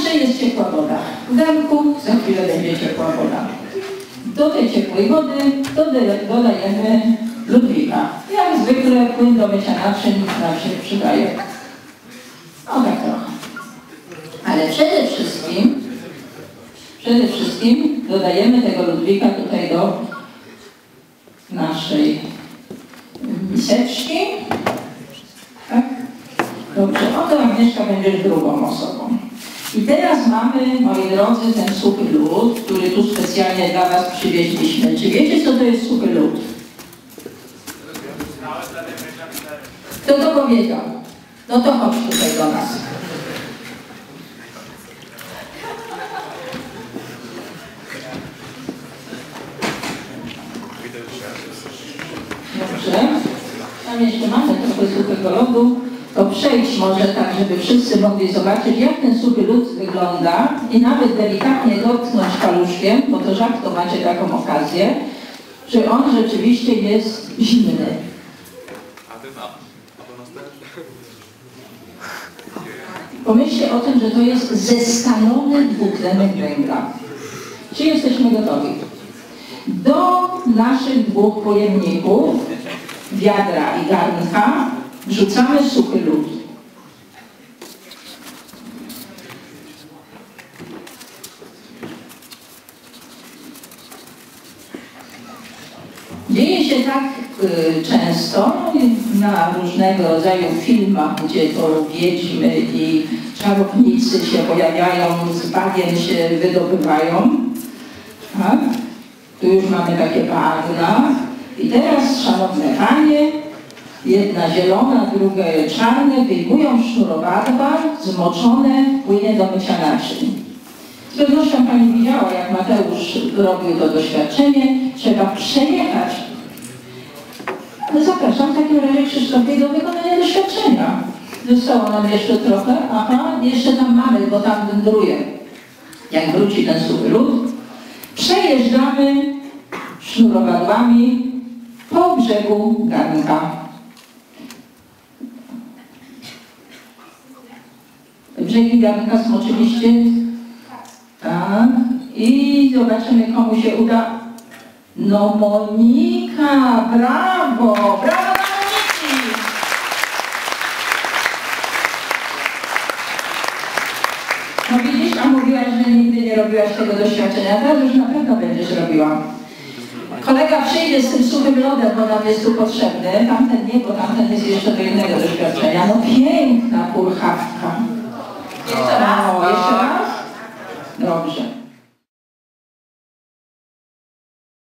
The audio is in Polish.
Także jest ciepła woda. W garnku za chwilę będzie ciepła woda. Do tej ciepłej wody dodajemy Ludwika. Jak zwykle płyn do mycia naczyń nam się przydaje. O tak trochę. Ale przede wszystkim dodajemy tego Ludwika tutaj do naszej miseczki. Tak? Dobrze, oto Agnieszka będziesz drugą osobą. I teraz mamy, moi drodzy, ten suchy lód, który tu specjalnie dla Was przywieźliśmy. Czy wiecie, co to jest suchy lód? Kto to powiedział? No to chodź tutaj do nas. Dobrze. Tam jeszcze mamy trochę suchego lodu. To przejdź może tak, żeby wszyscy mogli zobaczyć, jak ten suchy lód wygląda i nawet delikatnie dotknąć paluszkiem, bo to rzadko macie taką okazję, czy on rzeczywiście jest zimny. Pomyślcie o tym, że to jest zeskalony dwutlenek węgla. Czy jesteśmy gotowi? Do naszych dwóch pojemników, wiadra i garnka, wrzucamy suchy lód. Dzieje się tak często na różnego rodzaju filmach, gdzie to wiedźmy i czarownicy się pojawiają, z bagien się wydobywają. Tak? Tu już mamy takie bagna. I teraz, szanowne panie, jedna zielona, druga czarne, wyjmują sznurowadła zmoczone w płynie do mycia naczyń. Z pewnością pani widziała, jak Mateusz robił to doświadczenie. Trzeba przejechać. Ale zapraszam w takim razie Krzysztofie do wykonania doświadczenia. Zostało nam jeszcze trochę. Aha, jeszcze tam mamy, bo tam wędruje. Jak wróci ten suchy lód, przejeżdżamy sznurowadłami po brzegu garnka. Brzegi garnka są oczywiście. Tak. I zobaczymy, komu się uda. No Monika, brawo! Brawo dla Moniki! No widzisz, a mówiłaś, że nigdy nie robiłaś tego doświadczenia. Teraz już na pewno będziesz robiła. Kolega przyjdzie z tym suchym lodem, bo nam jest tu potrzebny. Tamten nie, bo tamten jest jeszcze do innego doświadczenia. No piękna kurchawka. Jeszcze raz? O, jeszcze raz? Dobrze.